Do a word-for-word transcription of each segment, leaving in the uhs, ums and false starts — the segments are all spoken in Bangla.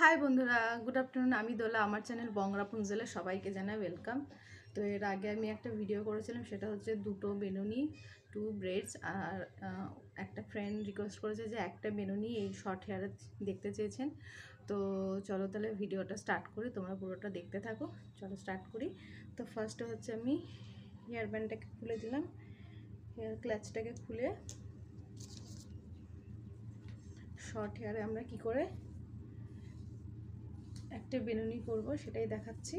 হাই বন্ধুরা, গুড আফটারনুন। আমি দোলা, আমার চ্যানেল বংরা পুঞ্জেলে সবাইকে জানাই ওয়েলকাম। তো এর আগে আমি একটা ভিডিও করেছিলাম, সেটা হচ্ছে দুটো বেনুনি, টু ব্রেডস। আর একটা ফ্রেন্ড রিকোয়েস্ট করেছে যে একটা বেনুনি এই শর্ট হেয়ারে দেখতে চেয়েছেন। তো চলো তাহলে ভিডিওটা স্টার্ট করি, তোমরা পুরোটা দেখতে থাকো। চলো স্টার্ট করি। তো ফার্স্টে হচ্ছে আমি হেয়ার ব্যান্ডটাকে খুলে দিলাম, হেয়ার ক্লাচটাকে খুলে শর্ট হেয়ারে আমরা কি করে একটা বেনুনি করব সেটাই দেখাচ্ছি।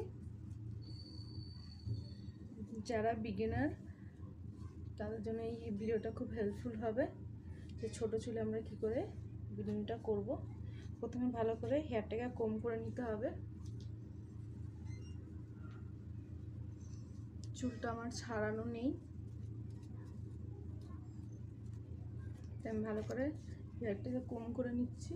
যারা বিগিনার তাদের জন্য এই ভিডিওটা খুব হেল্পফুল হবে, যে ছোটো চুলে আমরা কি করে বেনুনিটা করব। প্রথমে ভালো করে হেয়ারটাকে কম করে নিতে হবে। চুলটা আমার ছাড়ানো নেই, তাই আমি ভালো করে হেয়ারটাকে কম করে নিচ্ছি।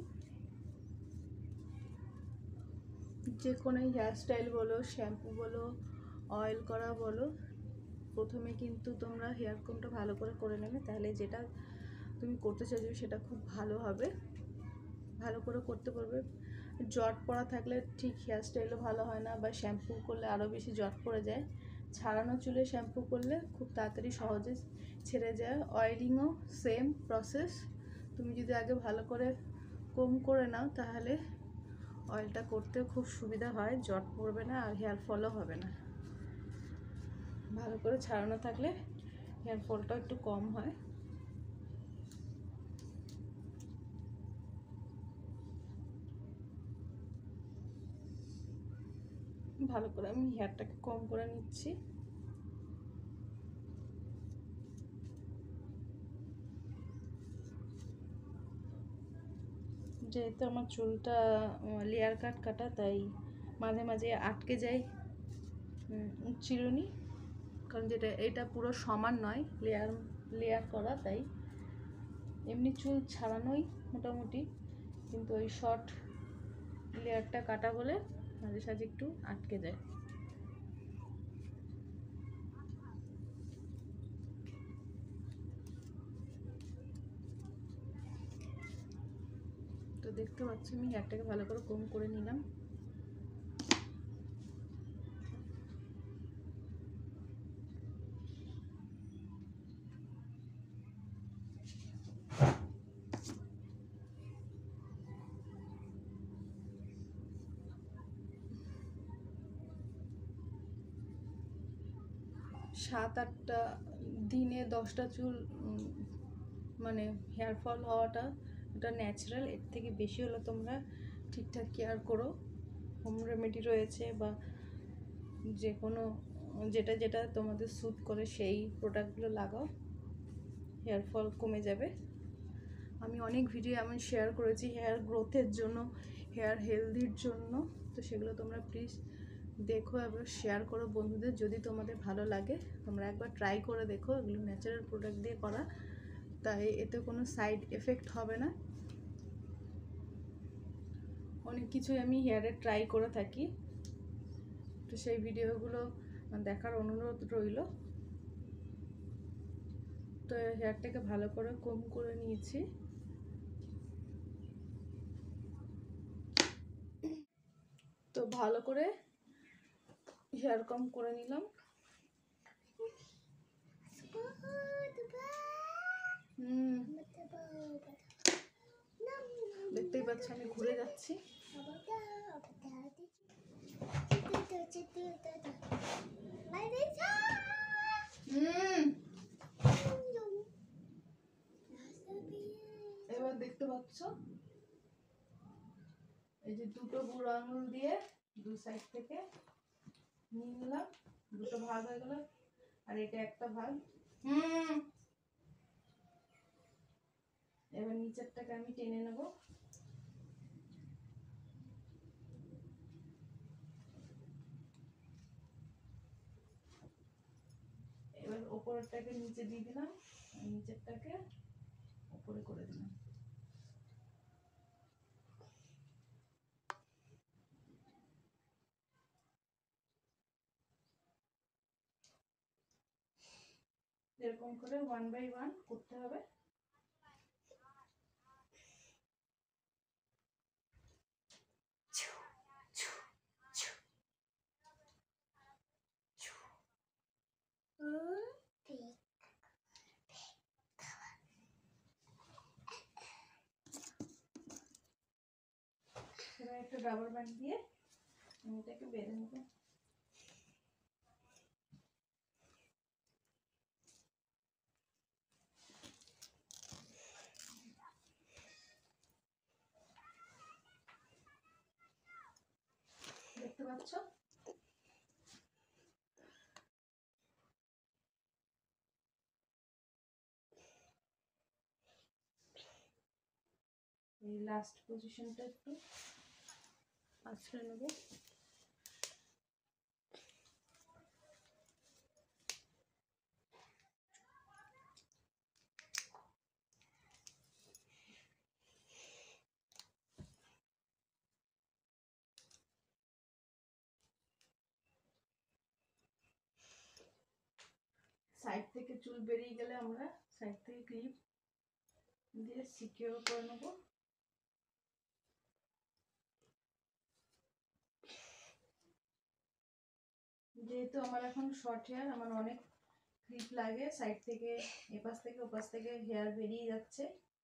যে কোনো হেয়ার স্টাইল বলো, শ্যাম্পু বলো, অয়েল করা বলো, প্রথমে কিন্তু তোমরা হেয়ার কমটা ভালো করে করে নেবে, তাহলে যেটা তুমি করতে চাইছো সেটা খুব ভালো হবে। ভালো করে করতে পারবে। জট পড়া থাকলে ঠিক হেয়ার স্টাইলও ভালো হয় না, বা শ্যাম্পু করলে আরও বেশি জট পড়ে যায়। ছাড়ানো চুলে শ্যাম্পু করলে খুব তাড়াতাড়ি সহজে ছেড়ে যায়। অয়েলিংও সেম প্রসেস। তুমি যদি আগে ভালো করে কম করে নাও তাহলে অয়েলটা করতে খুব সুবিধা হয়, জট পড়বে না আর হেয়ার ফলও হবে না। ভালো করে ছাড়ানো থাকলে হেয়ার ফলটা একটু কম হয়। ভালো করে আমি হেয়ারটাকে কম করে নিচ্ছি। যেহেতু আমার চুলটা লেয়ার কাট কাটা, তাই মাঝে মাঝে আটকে যায় চিরুনি, কারণ যেটা এটা পুরো সমান নয়, লেয়ার লেয়ার করা, তাই এমনি চুল ছাড়ানোই মোটামুটি, কিন্তু ওই শর্ট লেয়ারটা কাটা বলে মাঝে সাঝে একটু আটকে যায়। তো দেখতে পাচ্ছি আমি হেয়ারটাকে ভালো করে কম করে নিলাম। সাত আটটা দিনে দশটা চুল মানে হেয়ার ফল হওয়াটা এটা ন্যাচারাল। এর থেকে বেশি হলে তোমরা ঠিকঠাক কেয়ার করো, হোম রেমেডি রয়েছে, বা যে কোনো যেটা যেটা তোমাদের স্যুট করে সেই প্রোডাক্টগুলো লাগাও, হেয়ার ফল কমে যাবে। আমি অনেক ভিডিও আমি শেয়ার করেছি হেয়ার গ্রোথের জন্য, হেয়ার হেলদির জন্য। তো সেগুলো তোমরা প্লিজ দেখো এবং শেয়ার করো বন্ধুদের। যদি তোমাদের ভালো লাগে তোমরা একবার ট্রাই করে দেখো, এগুলো ন্যাচারাল প্রোডাক্ট দিয়ে করা, তাই এতে কোনো সাইড এফেক্ট হবে না। অনেক কিছুই আমি হেয়ারে ট্রাই করে থাকি, তো সেই ভিডিওগুলো দেখার অনুরোধ রইল। তো হেয়ারটাকে ভালো করে কম করে নিয়েছি। তো ভালো করে হেয়ার কম করে নিলাম। হুম, দেখতেই পাচ্ছ আমি ঘুরে যাচ্ছি। হুম, এবার দেখতে পাচ্ছ এই যে দুটো বুড়ো আঙুল দিয়ে দু সাইড থেকে নিয়ে নিলাম, দুটো ভাগ হয়ে গেল, আর এটা একটা ভাগ। হুম, এবার নিচেরটাকে আমি টেনে নেব। এবার ওপরেরটাকে নিচে দিয়ে দিলাম, নিচেরটাকে ওপরে করে দিলাম। এরকম করে ওয়ান বাই ওয়ান করতে হবে। এবার একটা রাবার ব্যান্ড দিয়ে আমি এটাকে বেঁধে নেব। দেখতে পাচ্ছ? এই লাস্ট পজিশনটা একটু আছড়ে নেব। সাইড থেকে চুল বেরিয়ে গেলে আমরা সাইড থেকে ক্লিপ দিয়ে সিকিউর করে নেব। যেহেতু আমার এখন শর্ট হেয়ার, আমার অনেক ক্লিপ লাগে, সাইড থেকে এপাশ থেকে ওপাশ থেকে হেয়ার বেরিয়ে যাচ্ছে।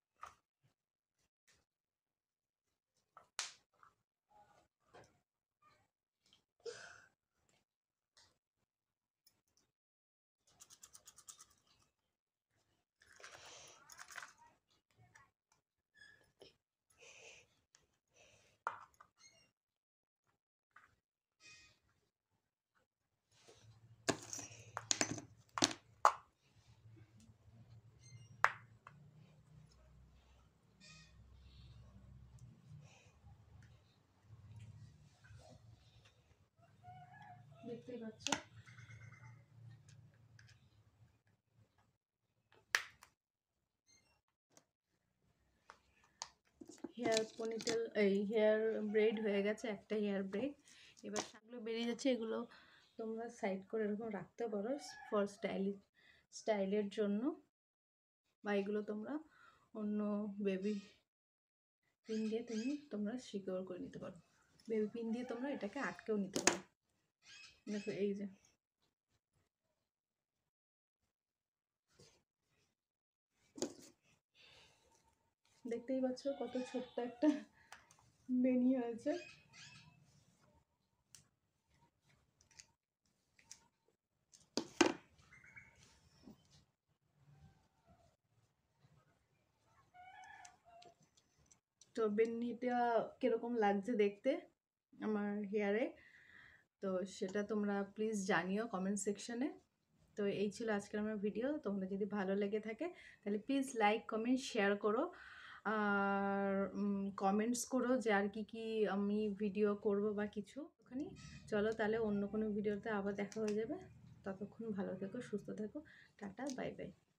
দেখতেই পাচ্ছ। হেয়ার পনিটেল, এই হেয়ার ব্রেড হয়ে গেছে, একটা হেয়ার ব্রেড। এবার সেগুলো বেরিয়ে যাচ্ছে, এগুলো তোমরা সাইড করে এরকম রাখতে পারো ফর স্টাইল স্টাইলের জন্য, বা এগুলো তোমরা অন্য বেবি পিন দিয়ে তুমি তোমরা সিকিউর করে নিতে পারো। বেবি পিন দিয়ে তোমরা এটাকে আটকেও নিতে পারো। দেখো এই যে দেখতেই পাচ্ছ কত ছোট্ট একটা বেনি হয়েছে। তো বেনিটা কিরকম লাগছে দেখতে আমার হেয়ারে, তো সেটা তোমরা প্লিজ জানিও কমেন্ট সেকশনে। তো এই ছিল আজকের আমার ভিডিও। তোমরা যদি ভালো লেগে থাকে তাহলে প্লিজ লাইক কমেন্ট শেয়ার করো, আর কমেন্টস করো যে আর কি কি আমি ভিডিও করব বা কিছু। ওখানে চলো তাহলে অন্য কোনো ভিডিওতে আবার দেখা হয়ে যাবে। ততক্ষণ ভালো থেকো, সুস্থ থেকো, টাটা, বাই বাই।